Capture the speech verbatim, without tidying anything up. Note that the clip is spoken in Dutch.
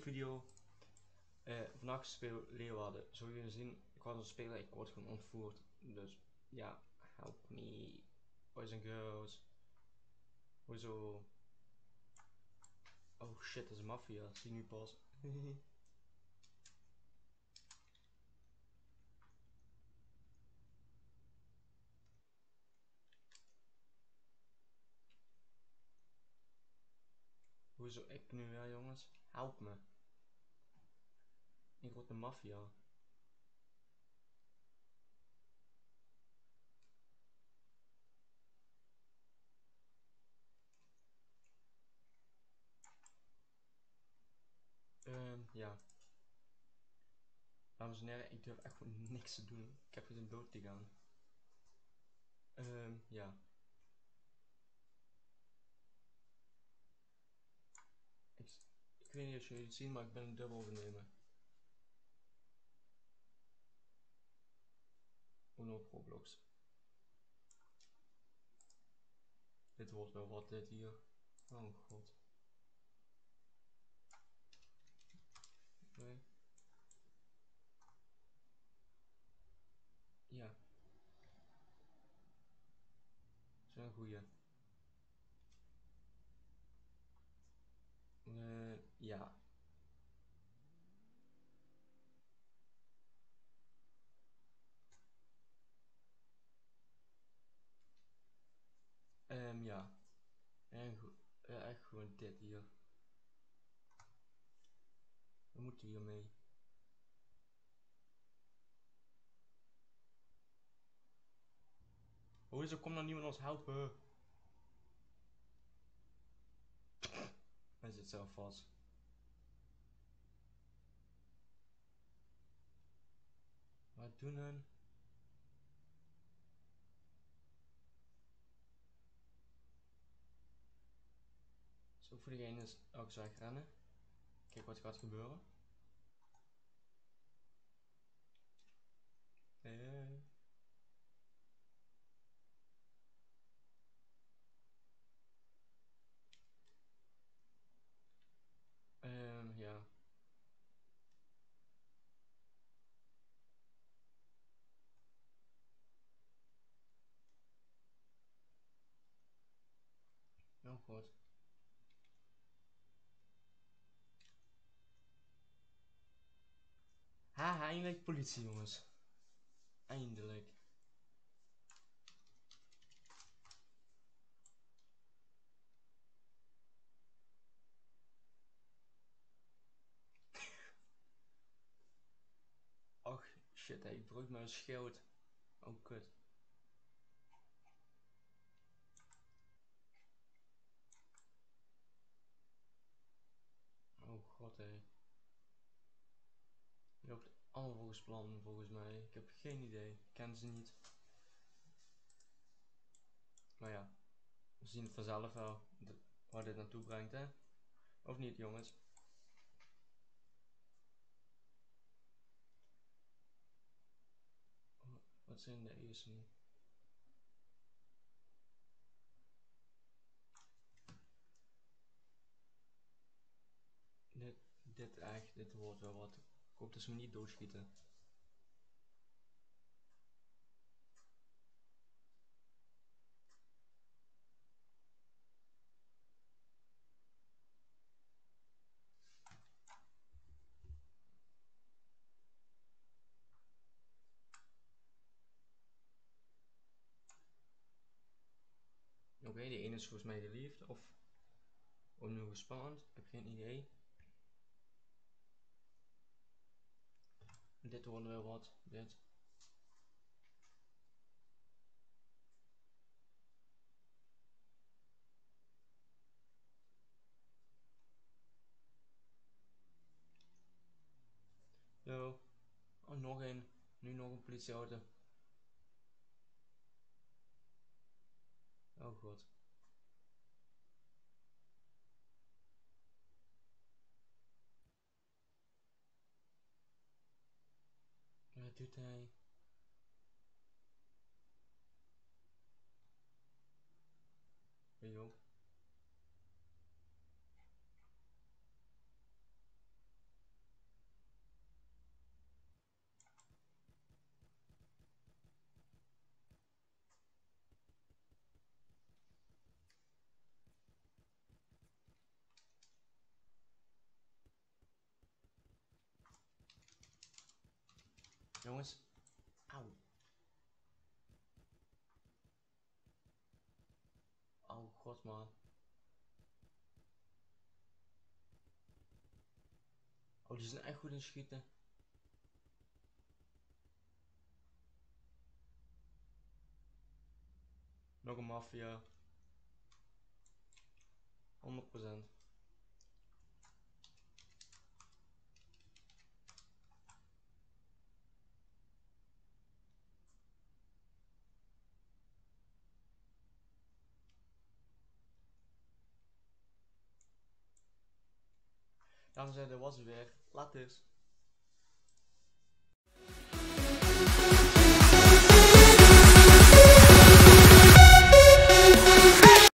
video. Uh, vandaag speel Leeuwarden. Zoals jullie zien, ik was een speler, ik word gewoon ontvoerd. Dus ja, help me. Boys and girls. Hoezo? Oh shit, dat is maffia. Zie nu pas. Hoezo ik nu, ja jongens? Help me. Ik word de maffia. Um, ja. Dames en heren, ik durf echt gewoon niks te doen. Ik heb geen dood te gaan. Um, ja. Ik, ik weet niet of jullie het zien, maar ik ben een dubbel overnemen. Uno op Roblox. Dit wordt wel wat dit hier. Oh god. Nee. Ja. Dat is een goeie. Uh, ja. Um, ja. En go uh, echt gewoon dit hier. We moeten hier mee. Hoezo komt nou niemand ons helpen? Hij zit zelf vast. Wat doen dan? Zo voor degene is ook zo rennen. Kijk wat gaat gebeuren. Eh. Um, ja. Oh god. Haha, eindelijk politie jongens. Eindelijk. Och shit, hey, ik breuk mijn schild. Oh kut. Oh god hé. Hey. Je loopt allemaal volgens plan volgens mij. Ik heb geen idee. Ik ken ze niet. Maar ja. We zien het vanzelf wel. Waar dit naartoe brengt hè. Of niet jongens. Oh, wat zijn de eerste nu? Dit, dit echt, dit wordt wel wat. Ik hoop dat ze me niet doodschieten. Oké, okay, die ene is volgens mij geliefd of opnieuw gespaand. Ik heb geen idee. Dit wordt wel wat. Dit. Zo. Oh, nog een. Nu nog een politieauto. Oh god. Wat doet hij? Hey joh. Jongens. Auw. Oh god man. Oh, die zijn echt goed in schieten. Nog een maffia. honderd procent. Dames en heren, dat was het weer. Laat eens.